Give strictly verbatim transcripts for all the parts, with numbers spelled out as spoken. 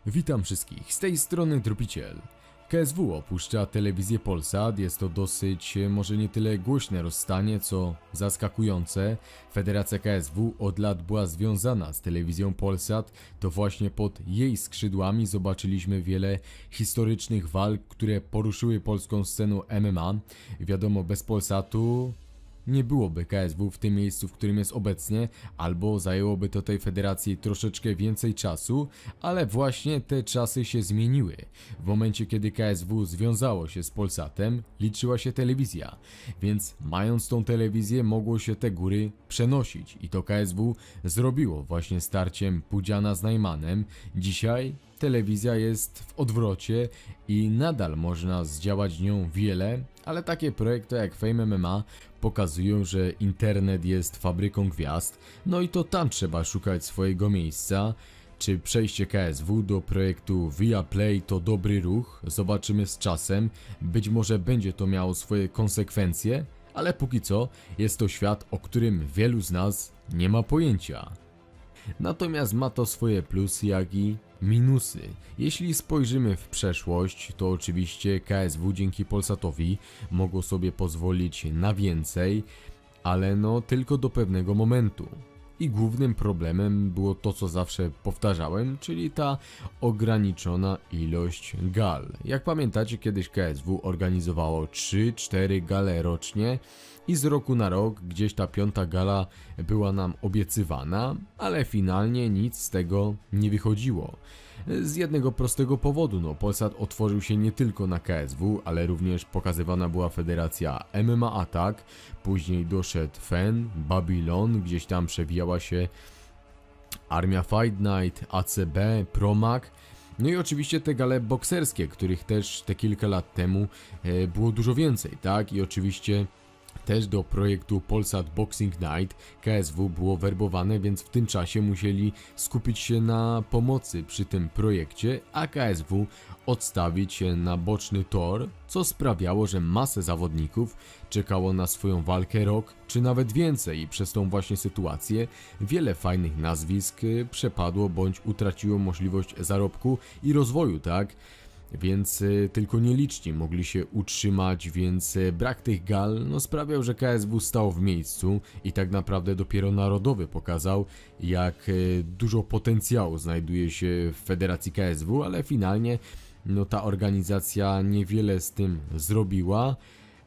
Witam wszystkich, z tej strony Tropiciel. K S W opuszcza telewizję Polsat, jest to dosyć, może nie tyle głośne rozstanie, co zaskakujące. Federacja K S W od lat była związana z telewizją Polsat, to właśnie pod jej skrzydłami zobaczyliśmy wiele historycznych walk, które poruszyły polską scenę M M A. Wiadomo, bez Polsatu nie byłoby K S W w tym miejscu, w którym jest obecnie, albo zajęłoby to tej federacji troszeczkę więcej czasu, ale właśnie te czasy się zmieniły. W momencie, kiedy K S W związało się z Polsatem, liczyła się telewizja, więc mając tą telewizję, mogło się te góry przenosić i to K S W zrobiło właśnie starciem Pudziana z Najmanem. Dzisiaj telewizja jest w odwrocie i nadal można zdziałać nią wiele, ale takie projekty jak Fame M M A pokazują, że internet jest fabryką gwiazd, no i to tam trzeba szukać swojego miejsca. Czy przejście K S W do projektu Viaplay to dobry ruch? Zobaczymy z czasem, być może będzie to miało swoje konsekwencje, ale póki co jest to świat, o którym wielu z nas nie ma pojęcia. Natomiast ma to swoje plusy, jak i minusy. Jeśli spojrzymy w przeszłość, to oczywiście K S W dzięki Polsatowi mogło sobie pozwolić na więcej, ale no tylko do pewnego momentu. I głównym problemem było to, co zawsze powtarzałem, czyli ta ograniczona ilość gal. Jak pamiętacie, kiedyś K S W organizowało trzy cztery gale rocznie i z roku na rok gdzieś ta piąta gala była nam obiecywana, ale finalnie nic z tego nie wychodziło. Z jednego prostego powodu, no Polsat otworzył się nie tylko na K S W, ale również pokazywana była federacja M M A Attack, później doszedł F E N, Babylon, gdzieś tam przewijała się Armia Fight Night, A C B, Promak. No i oczywiście te gale bokserskie, których też te kilka lat temu e, było dużo więcej, tak? I oczywiście też do projektu Polsat Boxing Night K S W było werbowane, więc w tym czasie musieli skupić się na pomocy przy tym projekcie, a K S W odstawić się na boczny tor, co sprawiało, że masę zawodników czekało na swoją walkę rok, czy nawet więcej i przez tą właśnie sytuację wiele fajnych nazwisk przepadło bądź utraciło możliwość zarobku i rozwoju, tak? Więc y, tylko nieliczni mogli się utrzymać, więc y, brak tych gal no, sprawiał, że K S W stał w miejscu i tak naprawdę dopiero Narodowy pokazał, jak y, dużo potencjału znajduje się w federacji K S W, ale finalnie no, ta organizacja niewiele z tym zrobiła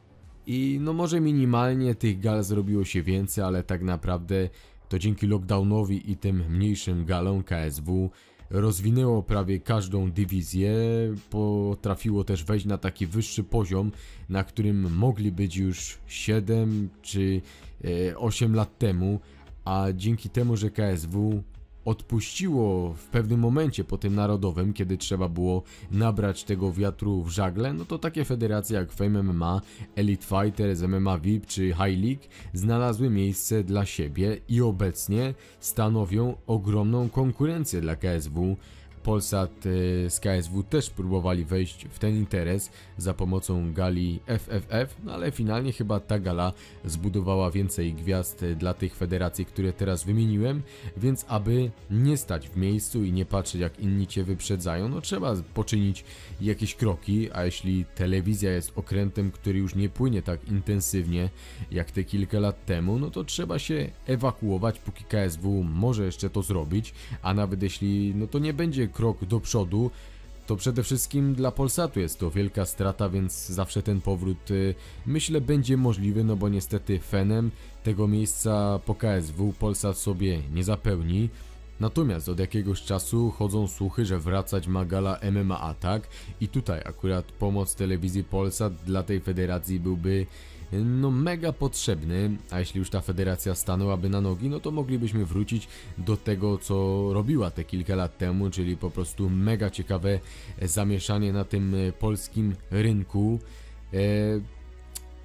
i no może minimalnie tych gal zrobiło się więcej, ale tak naprawdę to dzięki lockdownowi i tym mniejszym galom K S W rozwinęło prawie każdą dywizję, potrafiło też wejść na taki wyższy poziom, na którym mogli być już siedem czy osiem lat temu, a dzięki temu, że K S W odpuściło w pewnym momencie po tym Narodowym, kiedy trzeba było nabrać tego wiatru w żagle, no to takie federacje jak Fame M M A, Elite Fighters, M M A V I P czy High League znalazły miejsce dla siebie i obecnie stanowią ogromną konkurencję dla K S W. Polsat z K S W też próbowali wejść w ten interes za pomocą gali F F F, no ale finalnie chyba ta gala zbudowała więcej gwiazd dla tych federacji, które teraz wymieniłem, więc aby nie stać w miejscu i nie patrzeć, jak inni cię wyprzedzają, no trzeba poczynić jakieś kroki, a jeśli telewizja jest okrętem, który już nie płynie tak intensywnie jak te kilka lat temu, no to trzeba się ewakuować, póki K S W może jeszcze to zrobić, a nawet jeśli no to nie będzie krok do przodu, to przede wszystkim dla Polsatu jest to wielka strata, więc zawsze ten powrót y, myślę będzie możliwy, no bo niestety fenem tego miejsca po K S W Polsat sobie nie zapełni. Natomiast od jakiegoś czasu chodzą słuchy, że wracać ma gala M M A Attack i tutaj akurat pomoc telewizji Polsat dla tej federacji byłby no mega potrzebny, a jeśli już ta federacja stanęłaby na nogi, no to moglibyśmy wrócić do tego, co robiła te kilka lat temu, czyli po prostu mega ciekawe zamieszanie na tym polskim rynku.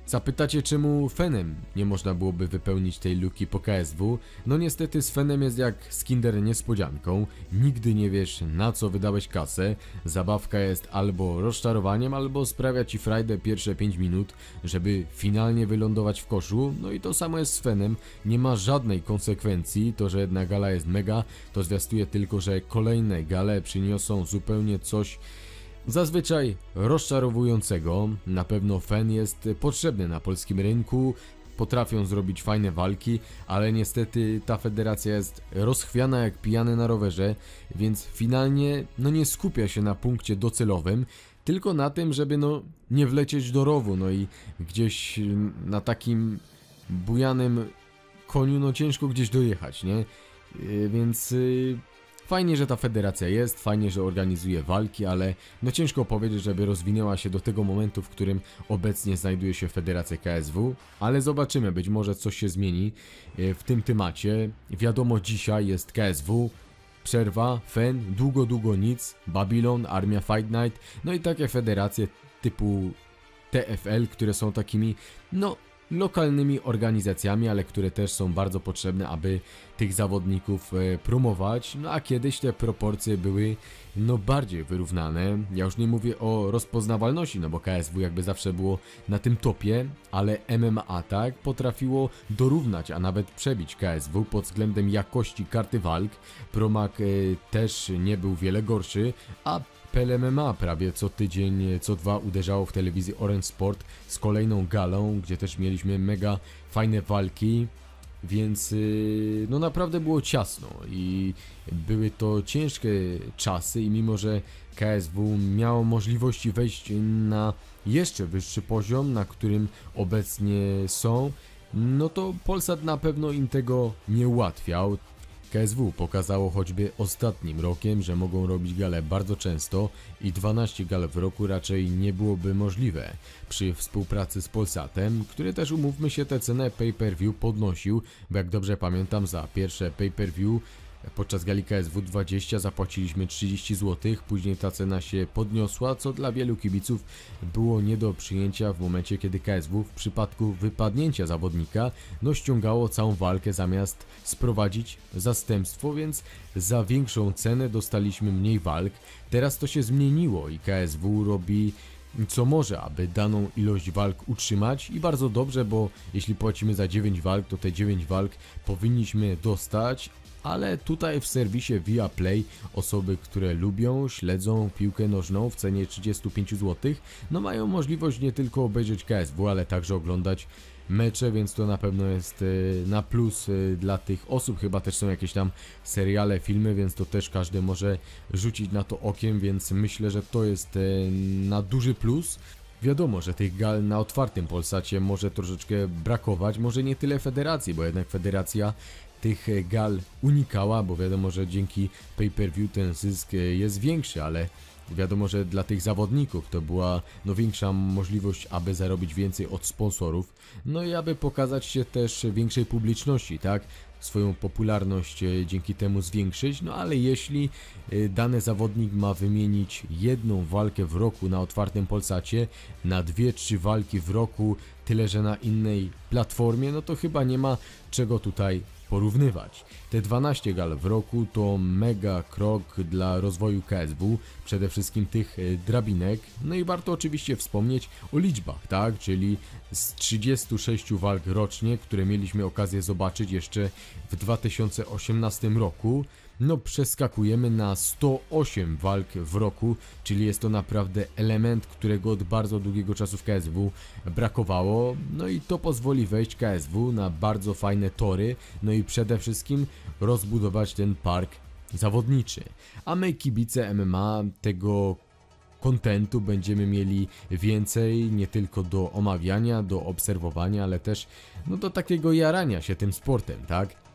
Zapytacie, czemu Fenem nie można byłoby wypełnić tej luki po K S W? No niestety z Fenem jest jak z Kinder niespodzianką. Nigdy nie wiesz, na co wydałeś kasę. Zabawka jest albo rozczarowaniem, albo sprawia ci frajdę pierwsze pięć minut, żeby finalnie wylądować w koszu. No i to samo jest z Fenem. Nie ma żadnej konsekwencji. To, że jedna gala jest mega, to zwiastuje tylko, że kolejne gale przyniosą zupełnie coś zazwyczaj rozczarowującego. Na pewno Fen jest potrzebny na polskim rynku, potrafią zrobić fajne walki, ale niestety ta federacja jest rozchwiana jak pijany na rowerze, więc finalnie no nie skupia się na punkcie docelowym, tylko na tym, żeby no nie wlecieć do rowu, no i gdzieś na takim bujanym koniu no ciężko gdzieś dojechać, nie? Yy, więc... Yy... Fajnie, że ta federacja jest, fajnie, że organizuje walki, ale no ciężko powiedzieć, żeby rozwinęła się do tego momentu, w którym obecnie znajduje się federacja K S W, ale zobaczymy, być może coś się zmieni w tym temacie. Wiadomo, dzisiaj jest K S W, przerwa, Fen, długo, długo nic, Babylon, Armia Fight Night, no i takie federacje typu T F L, które są takimi, no... lokalnymi organizacjami, ale które też są bardzo potrzebne, aby tych zawodników promować, no a kiedyś te proporcje były no bardziej wyrównane. Ja już nie mówię o rozpoznawalności, no bo K S W jakby zawsze było na tym topie, ale M M A tak potrafiło dorównać, a nawet przebić K S W pod względem jakości karty walk. Promak y, też nie był wiele gorszy, a P L M M A prawie co tydzień, co dwa uderzało w telewizji Orange Sport z kolejną galą, gdzie też mieliśmy mega fajne walki, więc yy, no naprawdę było ciasno i były to ciężkie czasy i mimo, że K S W miało możliwości wejść na jeszcze wyższy poziom, na którym obecnie są, no to Polsat na pewno im tego nie ułatwiał. K S W pokazało choćby ostatnim rokiem, że mogą robić gale bardzo często i dwanaście gal w roku raczej nie byłoby możliwe przy współpracy z Polsatem, który też, umówmy się, tę cenę pay-per-view podnosił, bo jak dobrze pamiętam, za pierwsze pay-per-view podczas gali K S W dwadzieścia zapłaciliśmy trzydzieści złotych, później ta cena się podniosła, co dla wielu kibiców było nie do przyjęcia w momencie, kiedy K S W w przypadku wypadnięcia zawodnika no ściągało całą walkę zamiast sprowadzić zastępstwo, więc za większą cenę dostaliśmy mniej walk. Teraz to się zmieniło i K S W robi co może, aby daną ilość walk utrzymać i bardzo dobrze, bo jeśli płacimy za dziewięć walk, to te dziewięć walk powinniśmy dostać. Ale tutaj w serwisie Viaplay osoby, które lubią, śledzą piłkę nożną w cenie trzydzieści pięć złotych, no mają możliwość nie tylko obejrzeć K S W, ale także oglądać mecze, więc to na pewno jest na plus dla tych osób. Chyba też są jakieś tam seriale, filmy, więc to też każdy może rzucić na to okiem, więc myślę, że to jest na duży plus. Wiadomo, że tych gal na otwartym Polsacie może troszeczkę brakować, może nie tyle federacji, bo jednak federacja tych gal unikała, bo wiadomo, że dzięki pay-per-view ten zysk jest większy, ale wiadomo, że dla tych zawodników to była no większa możliwość, aby zarobić więcej od sponsorów, no i aby pokazać się też większej publiczności, tak? Swoją popularność dzięki temu zwiększyć, no ale jeśli dany zawodnik ma wymienić jedną walkę w roku na otwartym Polsacie, na dwie, trzy walki w roku, tyle że na innej platformie, no to chyba nie ma czego tutaj porównywać. Te dwanaście gal w roku to mega krok dla rozwoju K S W, przede wszystkim tych drabinek, no i warto oczywiście wspomnieć o liczbach, tak, czyli z trzydziestu sześciu walk rocznie, które mieliśmy okazję zobaczyć jeszcze w dwa tysiące osiemnastym roku, no przeskakujemy na sto osiem walk w roku, czyli jest to naprawdę element, którego od bardzo długiego czasu w K S W brakowało, no i to pozwoli wejść K S W na bardzo fajne tory, no i przede wszystkim rozbudować ten park zawodniczy. A my, kibice M M A, tego kontentu będziemy mieli więcej, nie tylko do omawiania, do obserwowania, ale też no do takiego jarania się tym sportem, tak?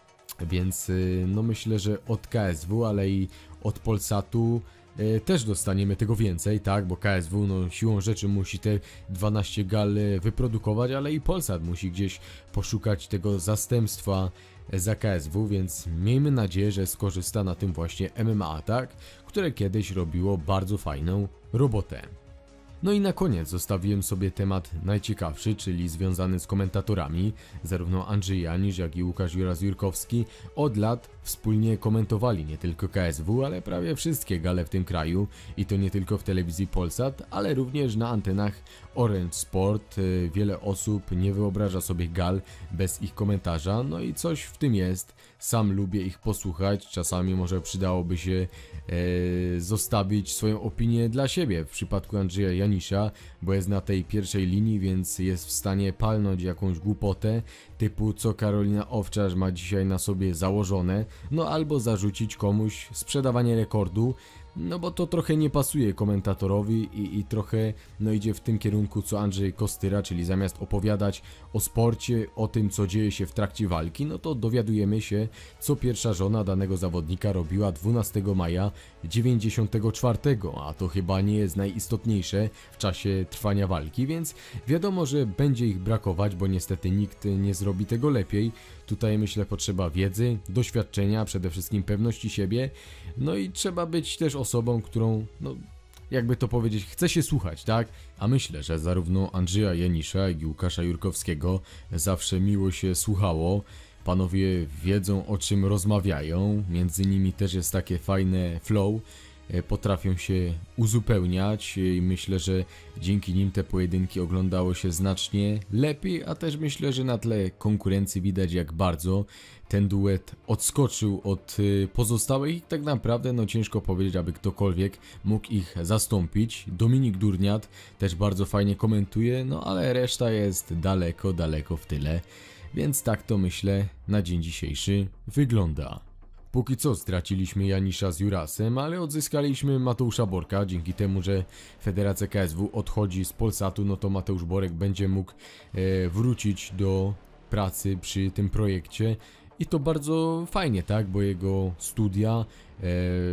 Więc no myślę, że od K S W, ale i od Polsatu e, też dostaniemy tego więcej, tak? Bo K S W no siłą rzeczy musi te dwanaście gal wyprodukować, ale i Polsat musi gdzieś poszukać tego zastępstwa za K S W, więc miejmy nadzieję, że skorzysta na tym właśnie M M A, tak? Które kiedyś robiło bardzo fajną robotę. No i na koniec zostawiłem sobie temat najciekawszy, czyli związany z komentatorami. Zarówno Andrzej Janisz, jak i Łukasz Juras-Jurkowski od lat wspólnie komentowali nie tylko K S W, ale prawie wszystkie gale w tym kraju i to nie tylko w telewizji Polsat, ale również na antenach Orange Sport. Wiele osób nie wyobraża sobie gal bez ich komentarza, no i coś w tym jest. Sam lubię ich posłuchać, czasami może przydałoby się e, zostawić swoją opinię dla siebie w przypadku Andrzeja Janisza, bo jest na tej pierwszej linii, więc jest w stanie palnąć jakąś głupotę typu co Karolina Owczarz ma dzisiaj na sobie założone, no albo zarzucić komuś sprzedawanie rekordu, no bo to trochę nie pasuje komentatorowi i, i trochę no idzie w tym kierunku co Andrzej Kostyra, czyli zamiast opowiadać o sporcie, o tym co dzieje się w trakcie walki, no to dowiadujemy się co pierwsza żona danego zawodnika robiła dwunastego maja dziewięćdziesiątego czwartego, a to chyba nie jest najistotniejsze w czasie trwania walki, więc wiadomo, że będzie ich brakować, bo niestety nikt nie zrobi tego lepiej. Tutaj myślę potrzeba wiedzy, doświadczenia, przede wszystkim pewności siebie, no i trzeba być też osobą, którą, no jakby to powiedzieć, chce się słuchać, tak? A myślę, że zarówno Andrzeja Janisza, jak i Łukasza Jurkowskiego zawsze miło się słuchało. Panowie wiedzą o czym rozmawiają, między nimi też jest takie fajne flow, potrafią się uzupełniać i myślę, że dzięki nim te pojedynki oglądało się znacznie lepiej, a też myślę, że na tle konkurencji widać jak bardzo ten duet odskoczył od pozostałych i tak naprawdę no ciężko powiedzieć, aby ktokolwiek mógł ich zastąpić. Dominik Durniat też bardzo fajnie komentuje, no ale reszta jest daleko, daleko w tyle, więc tak to myślę na dzień dzisiejszy wygląda. Póki co straciliśmy Janisza z Jurasem, ale odzyskaliśmy Mateusza Borka. Dzięki temu, że Federacja K S W odchodzi z Polsatu, no to Mateusz Borek będzie mógł e, wrócić do pracy przy tym projekcie. I to bardzo fajnie, tak? Bo jego studia, e,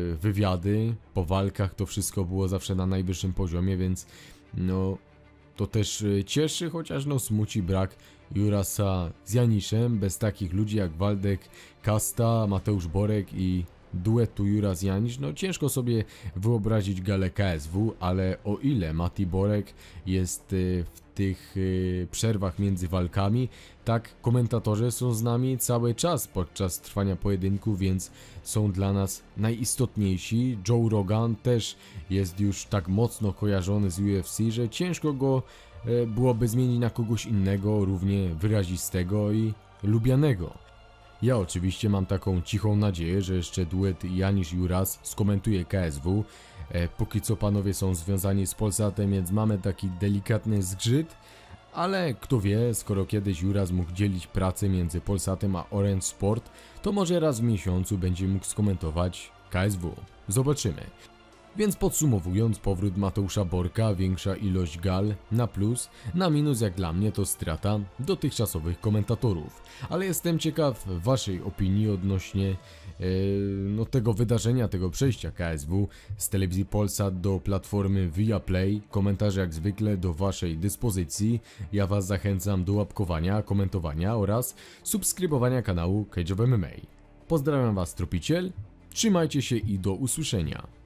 wywiady po walkach, to wszystko było zawsze na najwyższym poziomie, więc no to też cieszy, chociaż no smuci brak Jurasa z Janiszem. Bez takich ludzi jak Waldek Kasta, Mateusz Borek i duetu Juras-Janisz, no ciężko sobie wyobrazić galę K S W, ale o ile Mati Borek jest w tych przerwach między walkami, tak komentatorzy są z nami cały czas podczas trwania pojedynku, więc są dla nas najistotniejsi. Joe Rogan też jest już tak mocno kojarzony z U F C, że ciężko go byłoby zmienić na kogoś innego, równie wyrazistego i lubianego. Ja oczywiście mam taką cichą nadzieję, że jeszcze duet Janisz-Juras skomentuje K S W. E, póki co panowie są związani z Polsatem, więc mamy taki delikatny zgrzyt, ale kto wie, skoro kiedyś Juras mógł dzielić pracę między Polsatem a Orange Sport, to może raz w miesiącu będzie mógł skomentować K S W. Zobaczymy. Więc podsumowując, powrót Mateusza Borka, większa ilość gal na plus, na minus jak dla mnie to strata dotychczasowych komentatorów. Ale jestem ciekaw waszej opinii odnośnie e, no, tego wydarzenia, tego przejścia K S W z telewizji Polsat do platformy Viaplay. Komentarze jak zwykle do waszej dyspozycji. Ja was zachęcam do łapkowania, komentowania oraz subskrybowania kanału Cage of M M A. Pozdrawiam was, Tropiciel, trzymajcie się i do usłyszenia.